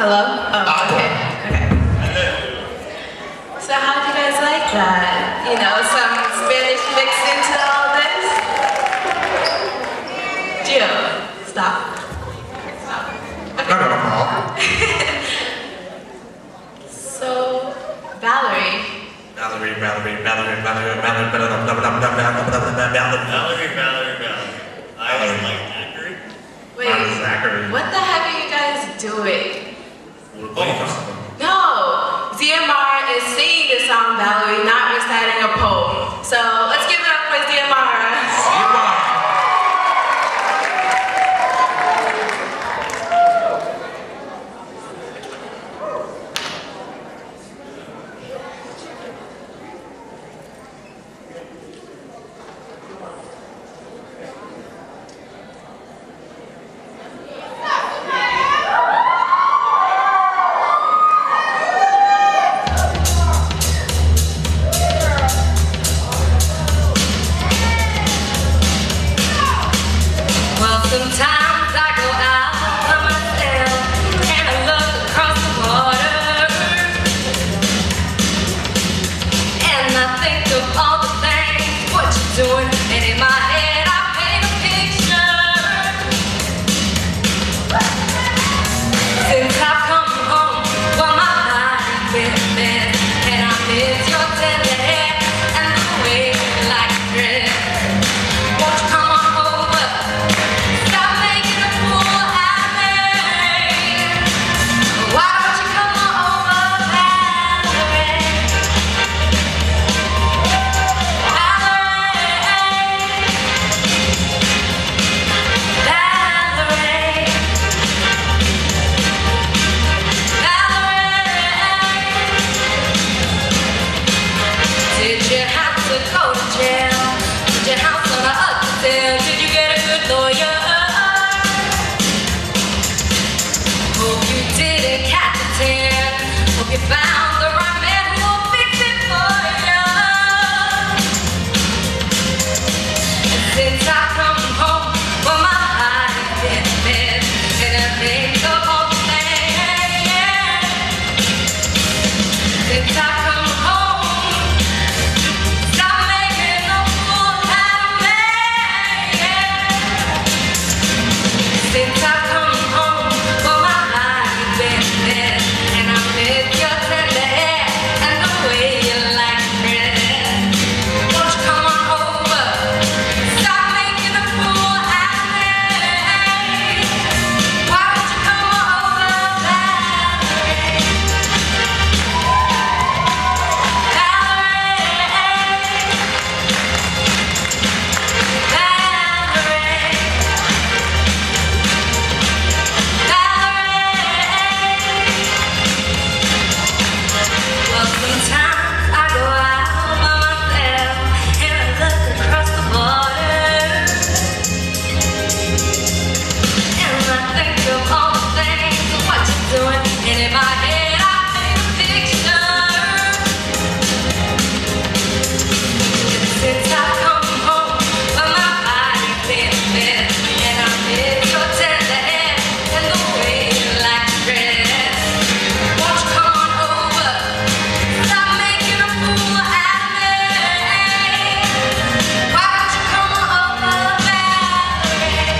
Hello? Oh, okay. Okay. So how do you guys like that? You know, some Spanish mixed into all this? Gio, stop. Stop. Okay. So, Valerie. Valerie. I was like Zachary. Wait, Zachary. what the heck are you guys doing? Oh. No, ZMR is singing the song Valerie, not reciting a poem. So let's give it up for ZMR. Sometimes I go out by myself and I look across the water, and I think of all the things what you're doing, and in my head I paint a picture. Since I've come home, well my life's been a mess, and I miss your tender hair and the way you like to dress. Won't you come on over? Stop making a fool out of me. Why don't you come on over, Valerie? Did you have to go to jail? Did your house on the up to sale? Did you get a good lawyer? Hope you didn't catch a tan. Hope you found the right man who will fix it for you. And since I come home, well my life's been a mess, and I think of all the things. Since I come home, stop making a fool out of me. Since I come home, well my life's been a mess, and I miss your tender hair and the way you like to dress. Won't you come on over? Stop making a fool out of me. Why don't you come on over, Valerie? Well, sometimes I go out by myself and I look across the water, and I think of all the things of what you're doing, and in my head I paint a picture. Since I come home, well my body's been a mess, and I miss your tender hair and the way you like to dress. Won't you come on over? Stop making a fool out of me. Why don't you come on over, Valerie?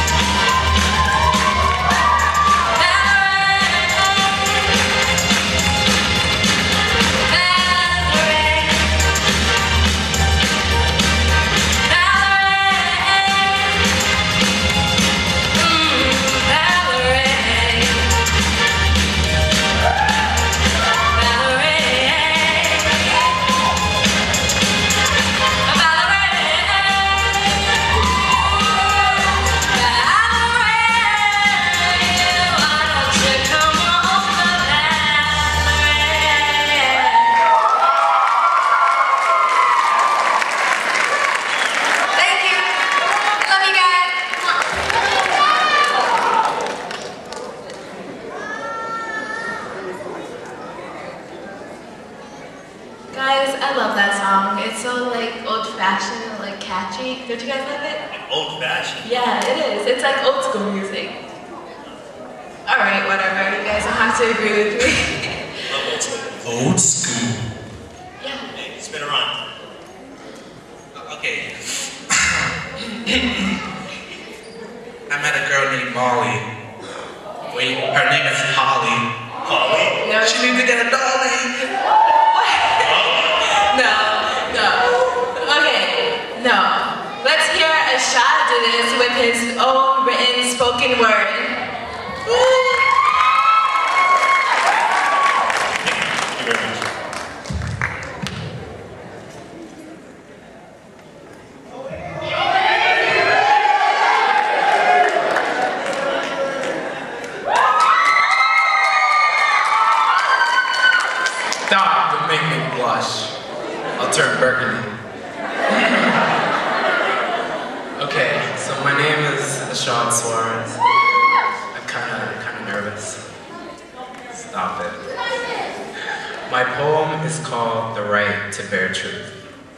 Guys, I love that song. It's so like old-fashioned, like catchy. Don't you guys love it? Old-fashioned. Yeah, it is. It's like old school music. Alright, whatever. You guys have to agree with me. Love old school. Old school. Yeah. Hey, spin around. Okay. I met a girl named Molly. Wait, her name is Holly. Holly? No. She needs to get a dolly. No. Okay, no. Let's hear Ashad do this with his own written spoken word. Thank you very much. Stop, don't make me blush. I'll turn burgundy. Okay, so my name is Ashad Suarez. I'm kinda nervous. Stop it. My poem is called The Right to Bear Truth.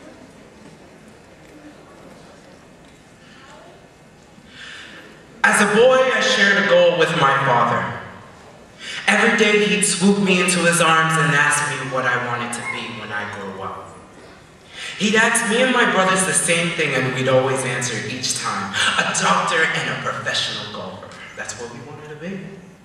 As a boy, I shared a goal with my father. Every day he'd swoop me into his arms and ask me what I wanted to be when I grew up. He'd ask me and my brothers the same thing, and we'd always answer each time, a doctor and a professional golfer. That's what we wanted to be.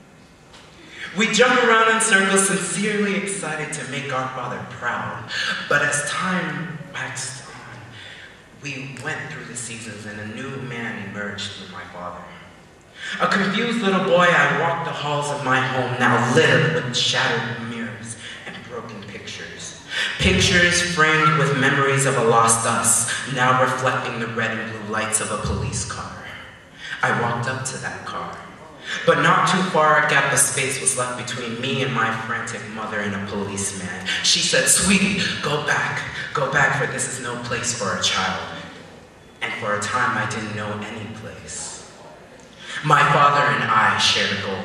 We'd jump around in circles, sincerely excited to make our father proud. But as time waxed on, we went through the seasons and a new man emerged in my father. A confused little boy, I walked the halls of my home, now littered with shattered mirrors and broken pictures. Pictures framed with memories of a lost us, now reflecting the red and blue lights of a police car. I walked up to that car, but not too far a gap of space was left between me and my frantic mother and a policeman. She said, "Sweetie, go back, for this is no place for a child." And for a time, I didn't know any place. My father and I shared a goal.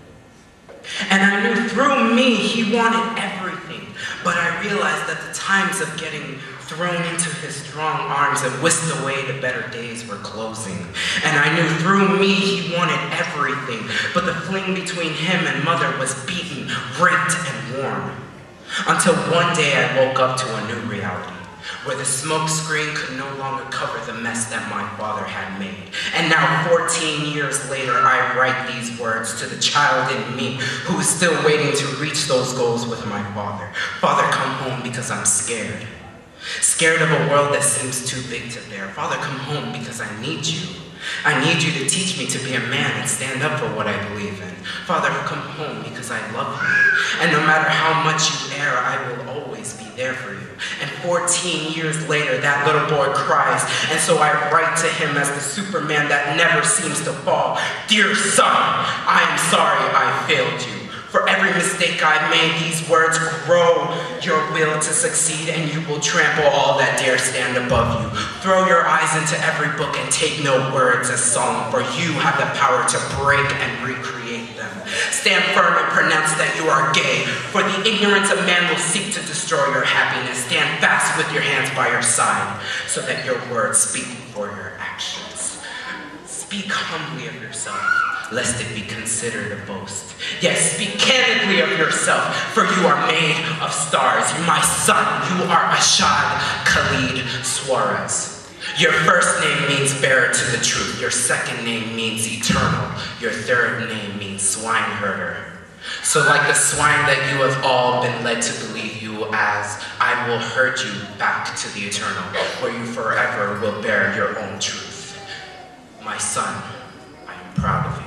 And I knew through me he wanted everything, but I realized that the times of getting thrown into his strong arms and whisked away to better days were closing. And I knew through me he wanted everything, but the fling between him and mother was beaten, raped, and worn. Until one day I woke up to a new reality, where the smoke screen could no longer cover the mess that my father had made. And now 14 years later, I write these words to the child in me who is still waiting to reach those goals with my father. Father, come home because I'm scared. Scared of a world that seems too big to bear. Father, come home because I need you. I need you to teach me to be a man and stand up for what I believe in. Father, come home because I love you. And no matter how much you err, I will always be there for you. And 14 years later, that little boy cries, and so I write to him as the Superman that never seems to fall. Dear son, I am sorry I failed you. For every mistake I've made, these words grow your will to succeed, and you will trample all that dare stand above you. Throw your eyes into every book and take no words as solemn, for you have the power to break and recreate them. Stand firm and pronounce that you are gay, for the ignorance of man will seek to destroy your happiness. Stand fast with your hands by your side, so that your words speak before your actions. Speak humbly of yourself, lest it be considered a boast. Yes, speak candidly of yourself, for you are made of stars. My son, you are Ashad Khalid Suarez. Your first name means bearer to the truth. Your second name means eternal. Your third name means swineherder. So like the swine that you have all been led to believe you as, I will herd you back to the eternal, where you forever will bear your own truth. My son, I am proud of you.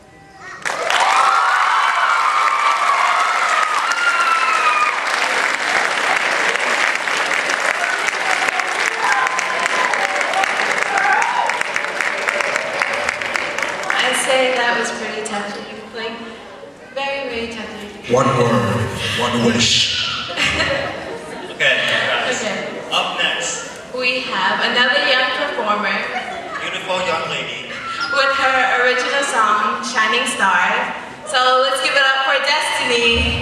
That was pretty touching. Like, very, very touching. One word, one wish. Okay, guys. Okay. Up next, We have another young performer beautiful young lady. with her original song, Shining Star. So let's give it up for Destiny.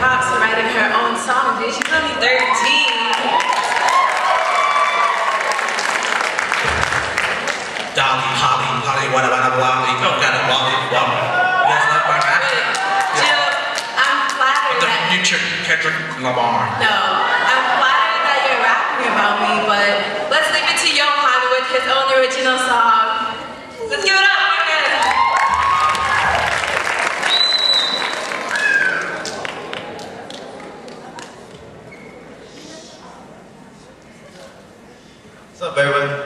props for writing her own song, dude. She's only 13. Dolly, Holly, what about a Wally? Oh, got a Wally. You guys like my rap? Jill, I'm flattered The that... future Kendrick Lamar. No, I'm flattered that you're rapping about me, but let's leave it to Johan with his own original song. Let's give it up, Morgan. What's up, everyone?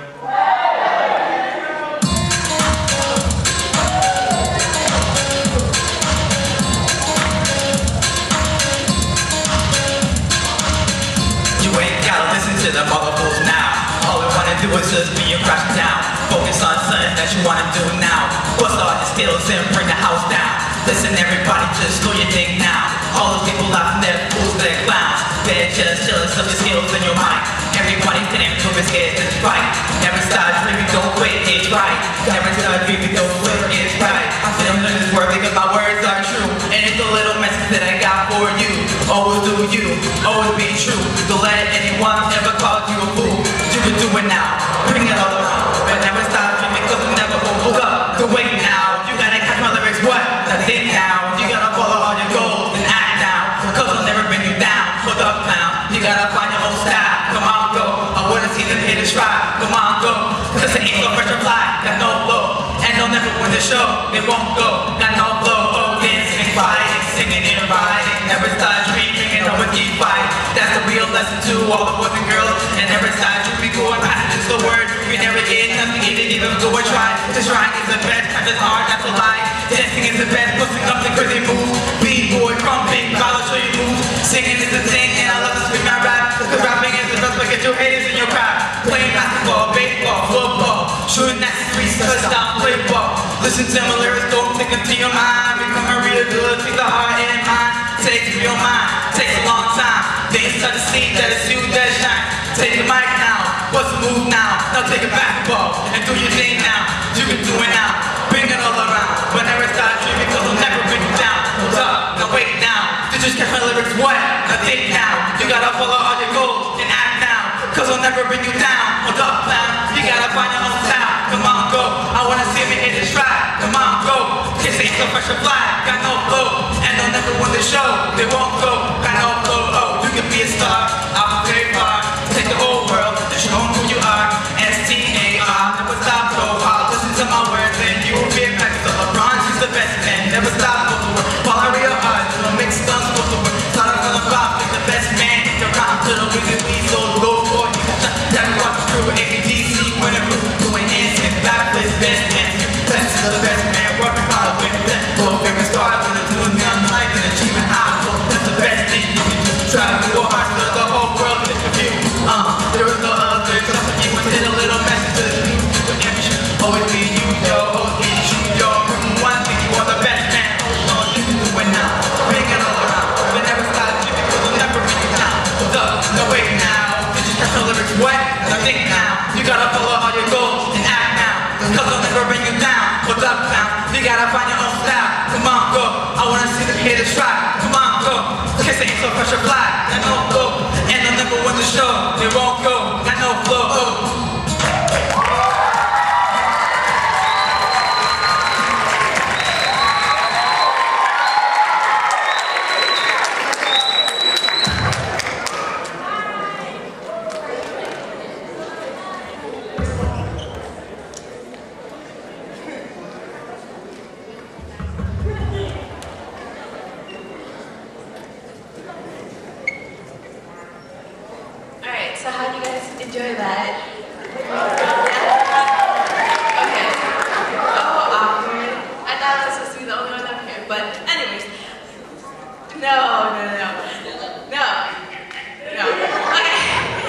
To the molecules now. All we wanna do is just be and crash down. Focus on something that you wanna do now. Bust all the skills and bring the house down. Listen, everybody, just do your thing now. All those people laughing, they're fools, they're clowns. They're just jealous of your skills in your mind. Everybody can improve his skills, it's right. Never stop dreaming, don't quit, it's right. Never stop dreaming, don't quit, it's right. I feel this word because my words are true. And it's a little message that I got for you. Always do you, always be true. Don't let anyone ever call you a fool. You can do it now, bring it all around. But never stop dreaming cause you never will look up. The way now, you gotta catch my lyrics, what? That's it now. You gotta follow all your goals and act now. Cause I'll never bring you down. Hold up now, you gotta find your own style. Come on, go, I wanna see them hit a stride. Come on, go, cause it ain't so fresh or fly. Got no flow, and they'll never win the show. They won't go, got no flow. Oh, dancing and fighting, singing and riding. Never stop dreaming and always keep fighting. That's the real lesson to all the boys and girls. And never stop dreaming, go and pass it just the word. You never get nothing, you didn't even go and try. Just trying is the best, time is hard, that's a lie. Dancing is the best, pushing up the crazy moves. B-boy, crumping, I'll show you moves. Singing is the thing, and I love to scream and rap. Cause rapping is the best way to get your haters in your crowd. Playing basketball, baseball, football. Shooting at the streets, touchdown, play ball. Listen to my lyrics, don't take them to your mind. Become a real good, take the heart and mind. Takes real mind, takes a long time. Then start to see that it's you that shines. Take the mic now, what's the move now? Now take a basketball and do your thing now. You can do it now, bring it all around. But never stop dreaming cause I'll never bring you down. Hold up, now wait now. You just catch my lyrics, what? Now think now. You gotta follow all your goals and act now. Cause I'll never bring you down. Hold up now, you gotta find your own style. Come on, go, I wanna see me hit this stride. Come on, go, kiss ain't so fresh or fly. Got no flow, and they'll never win the show. They won't go, got no flow. Oh, you can be a star, I'll play far. Take the whole world to show them who you are. S-T-A-R, never stop, go hard. Listen to my words and you will be a pack. So LeBron is the best man, never stop, go to work. While I real hard, little mix guns, go to work. Started from the top, he's the best man. You're round to the wizard, we so go for you. That walk through ABDC, winning through, doing instant backflips, best man. Best is the best man, working hard with them. Go favorite stars, when I'm doing young life and achieving high. So that's the best thing you can do. Try to do a hard so the whole world is a view. There is no other, cause you went in a little message to the people. But ambition, always be you, yo, always be you, yo. One thing, you are the best man. Hold on, you can do it now. Bring it all around, but never stop dreaming, cause we'll never bring you down. Hold up, no wait now. Did you catch the lyrics, what? Now think now. You gotta follow all your goals and act now. Cause I'll never bring you down. Hold up now, you gotta find your own style. Come on, go, I wanna see them hit a stride. Come on, go, kiss ain't so fresh or fly. Got no flow, and they'll never win the show. They won't go, got no flow. Oh. Alright, so how do you guys enjoy that? Okay. Oh, awkward. I thought I was supposed to be the only one up here, but anyways. No. Okay.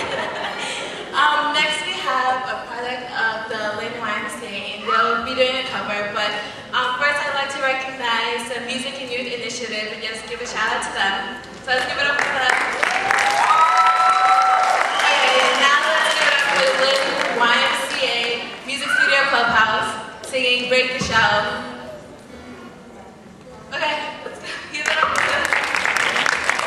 Next we have a product of the Lynn Auditorium. They'll be doing a cover, but first I'd like to recognize the Music and Youth Initiative and just give a shout out to them. So let's give it up for them. YMCA Music Studio Clubhouse singing Break the Shell. Okay, let's give it up for them.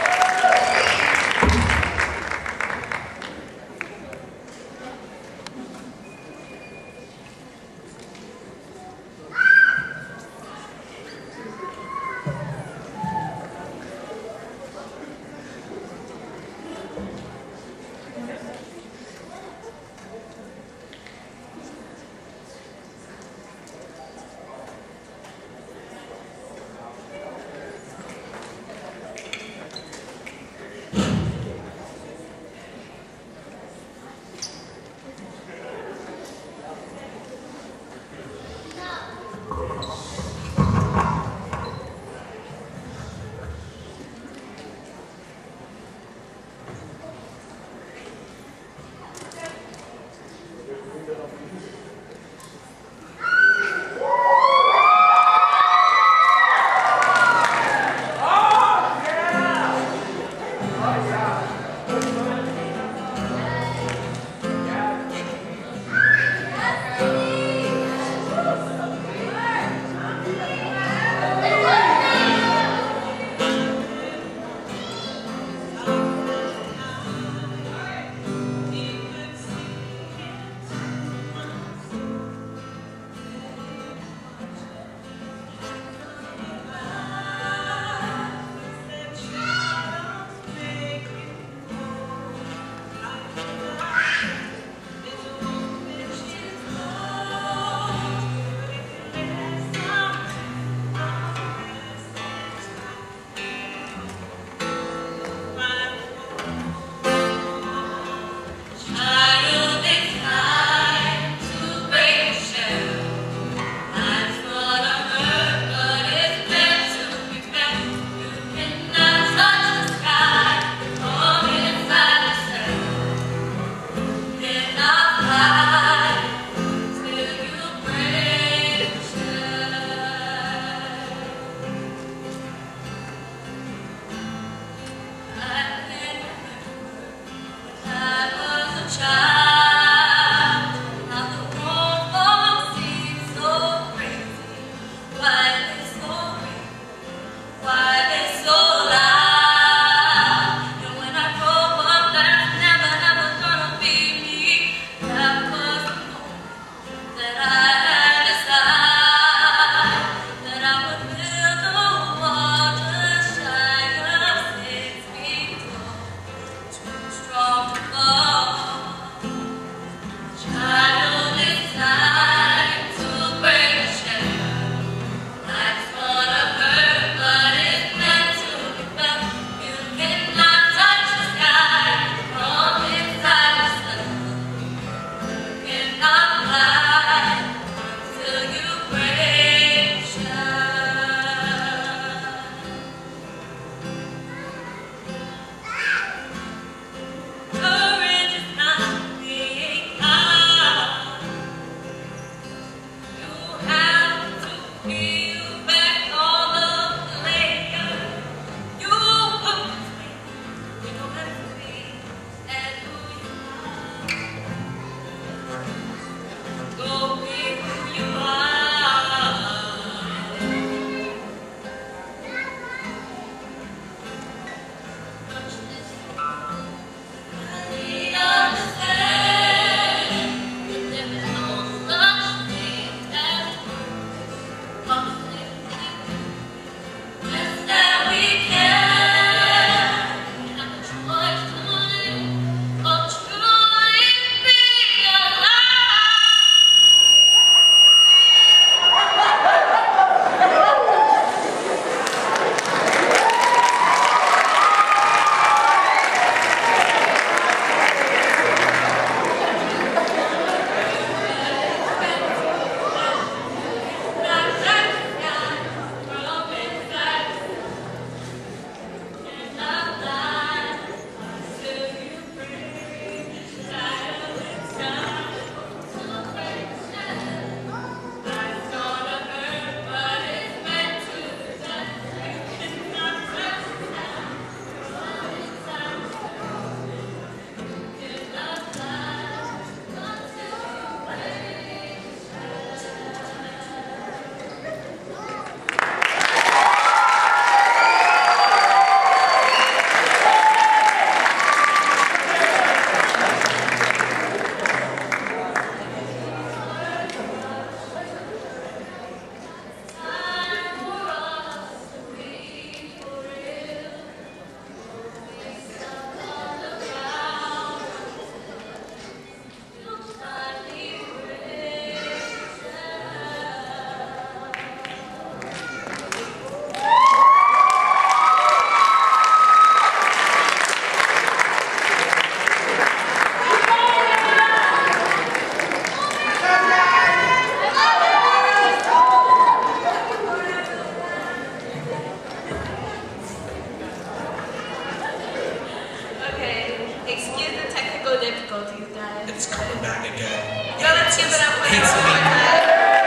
difficulties, guys. It's coming back again. So let's give it up for them Hates one me. more time.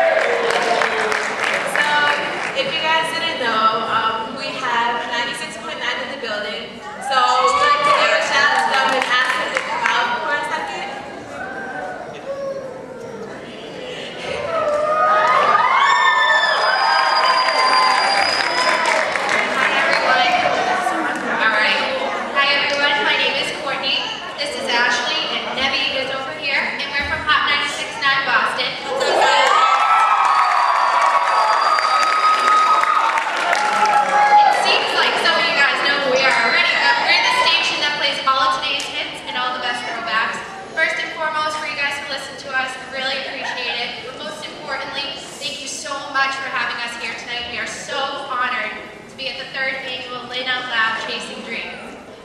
So, if you guys didn't know, we have 96.9 in the building. So, we'd like to give a shout out to them and ask them to come out for a second. Hi everyone. All right. Hi everyone. My name is Courtney. This is Ashley, and Nevi is over here, and we're from Hot 96.9 Boston. It seems like some of you guys know who we are already, but we're the station that plays all of today's hits and all the best throwbacks. First and foremost, for you guys to listen to us, we really appreciate it. But most importantly, thank you so much for having us here tonight. We are so honored to be at the 3rd annual Lynn Out Loud Chasing Dreams.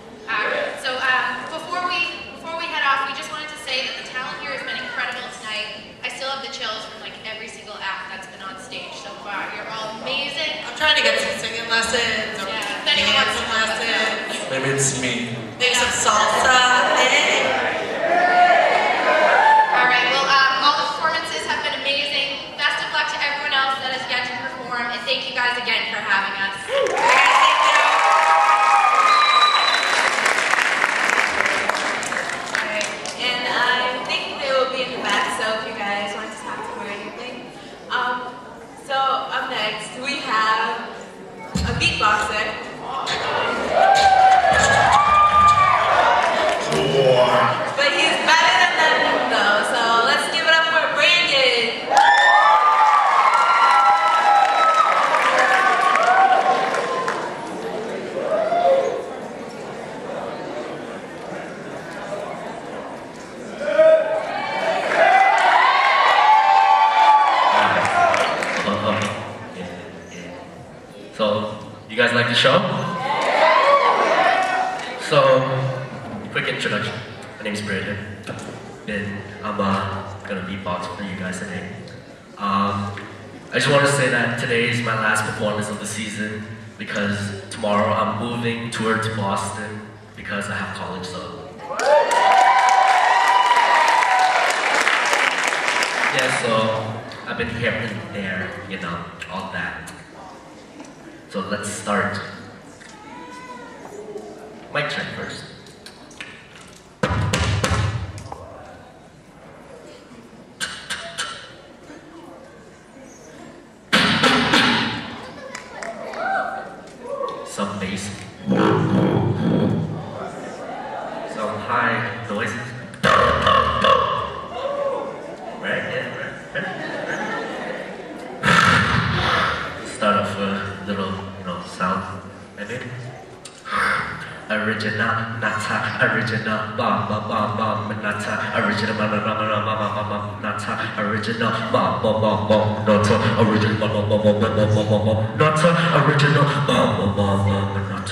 Before we head off, we just wanted to say that the talent here has been incredible tonight. I still have the chills from like every single act that's been on stage so far. You're all amazing. I'm trying to get some singing lessons or Yeah, if anyone wants to dancing help us out. lessons. Maybe it's me. Maybe some salsa. Hey. All right, well, all the performances have been amazing. Best of luck to everyone else that has yet to perform, and thank you guys again for having us. Alright, and I think they will be in the back, so if you guys want to talk to them or anything. So up next, we have a beatboxer. But he's better than them though, so let's give it up for Brandon. So, you guys like the show? So, quick introduction. My name is Brandon, and I'm gonna beatbox for you guys today. I just want to say that today is my last performance of the season because tomorrow I'm moving towards Boston because I have college, so. Yeah, so I've been here and there, you know, all that. So let's start. Mic check first. Some bass. Some high noises. Right? Yeah, right. Start off with a little, sound. Maybe. Original, nata, original, bam, bam, bam, bam, nata, original, bam, bam, bam, bam, bam, nata, original, bam, bam, bam, bam, nata, original, bam, bam, bam, bam, bam, bam, bam, nata, original, bam, bam, bam, bam, nata,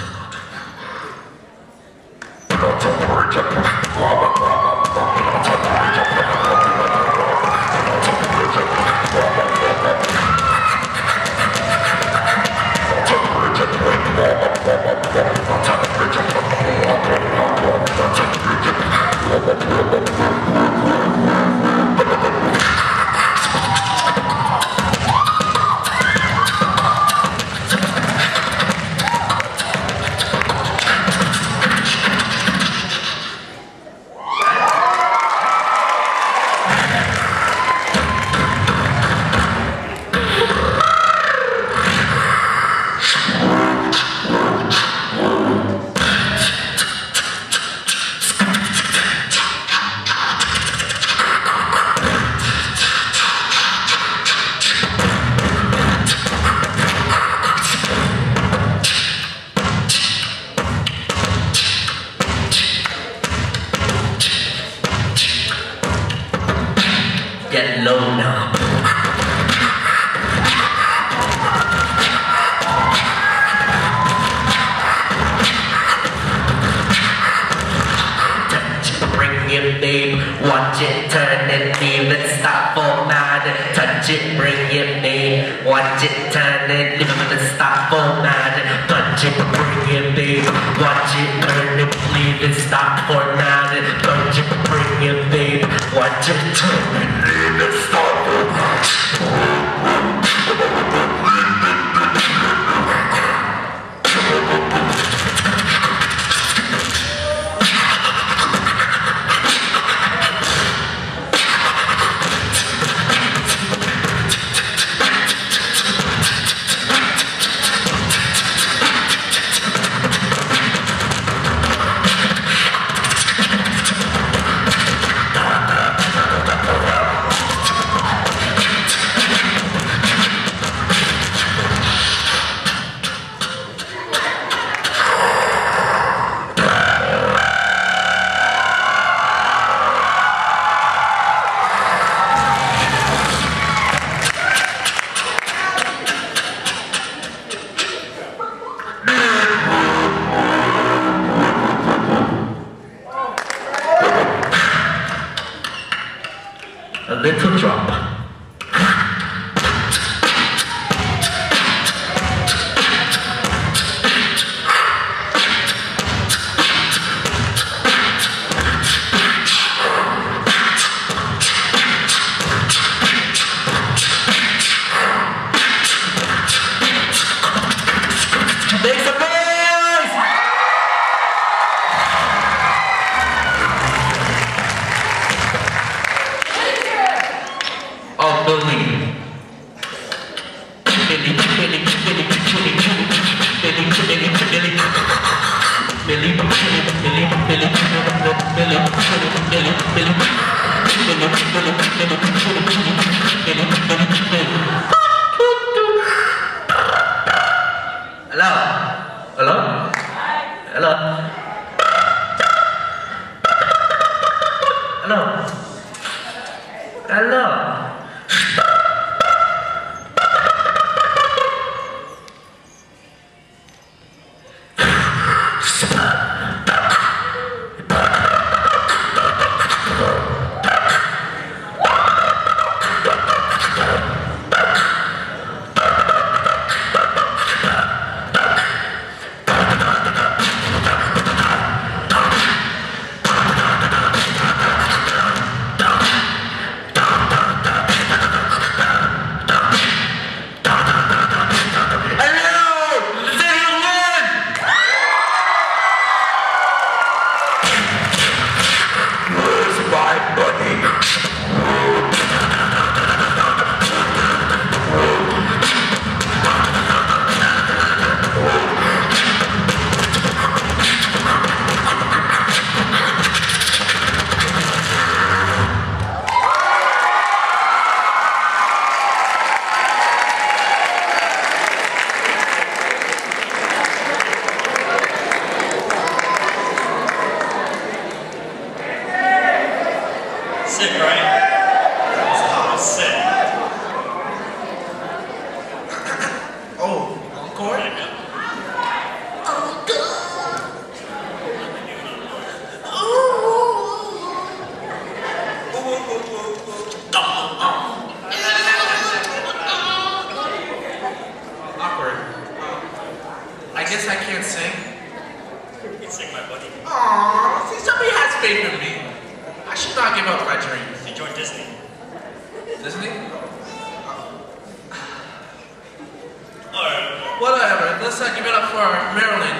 get low now. Bring it, babe, watch it, turn it, leave it, stop for mad. Touch it, bring it, babe, watch it, turn it, leave it, stop for mad. Touch it, bring it, babe, watch it, turn it, leave it, stop for mad. Touch it, bring it, babe. What determined it started? A little drop. Make some noise! Oh, Billy. Hello? Hello? Hello? Hello? Hello? Sick, right? Sick. Oh, encore? Awkward. I guess I can't sing. You can sing, my buddy. Aww, see, somebody has faith in me. I should not give up my dreams. You joined Disney. Disney? Alright. Whatever. Let's give it up for Maryland.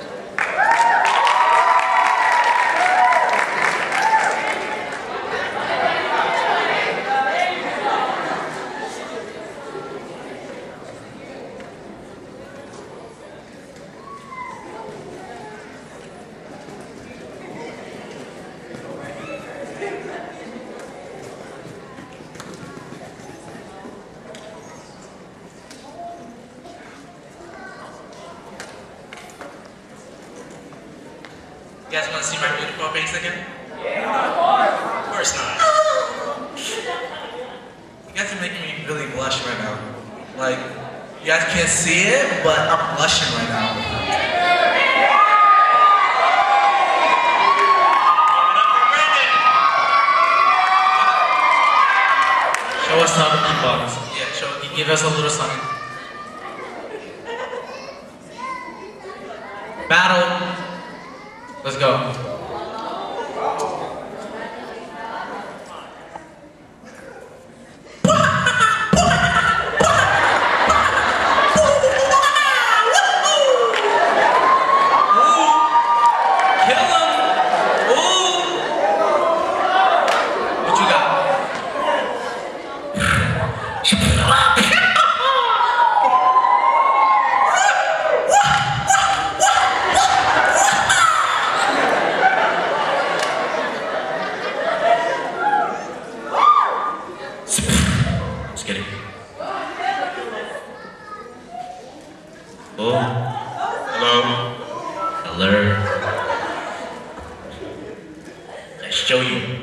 You guys want to see my beautiful face again? Of course not. You guys are making me really blush right now. Like, you guys can't see it, but I'm blushing right now. Show us how to beatbox. Yeah, sure. Give us a little something. Battle. Let's go. show you.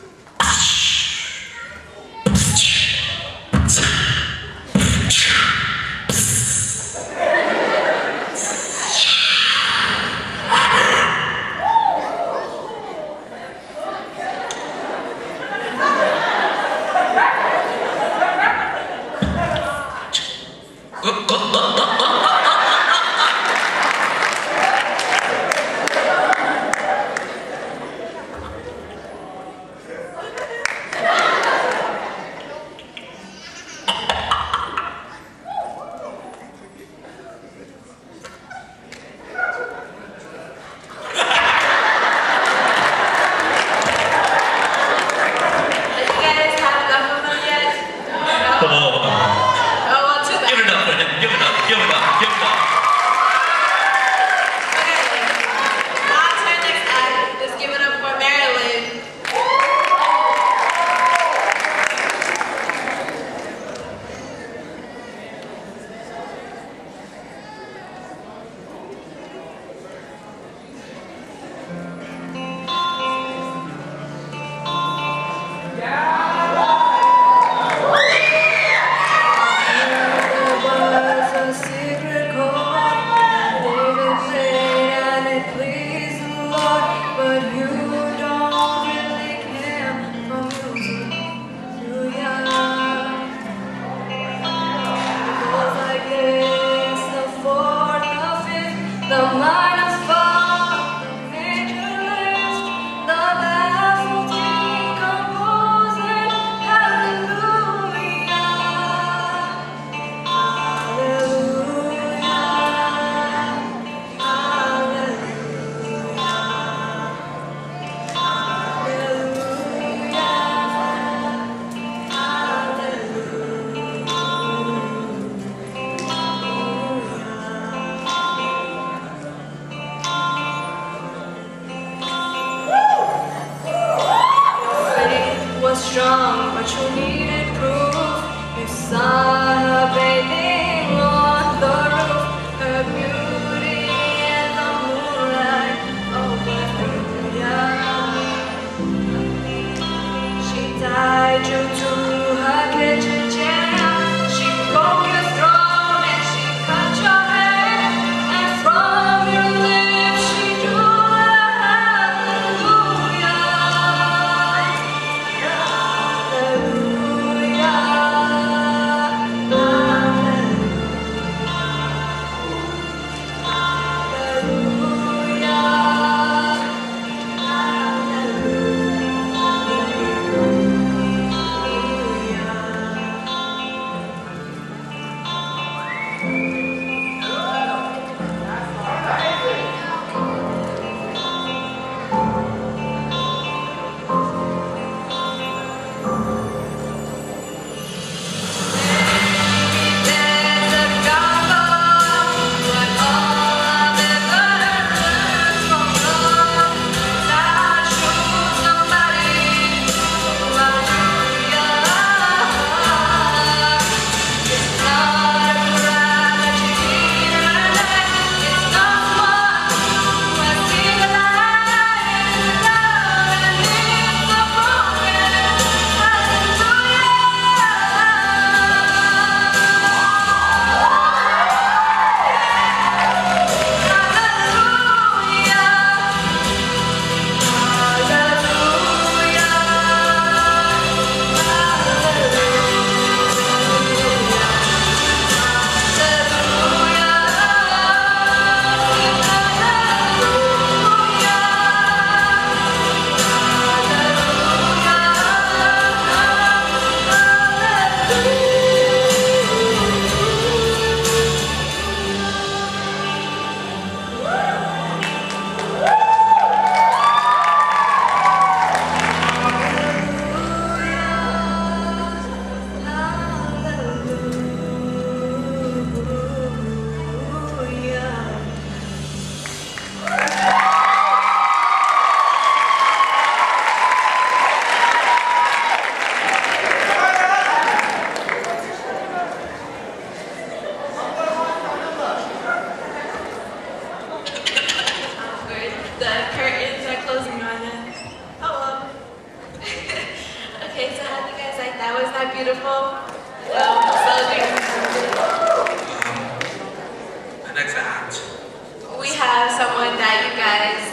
Strong, but you needed proof. You saw her bathing on the roof, her beauty in the moonlight. Oh, but she tied you to her kitchen chair. She broke your throne and she cut your hair, and from your lips she drew a hallelujah. The curtains are closing on us. Hello. wasn't that beautiful? The next act. We have someone that you guys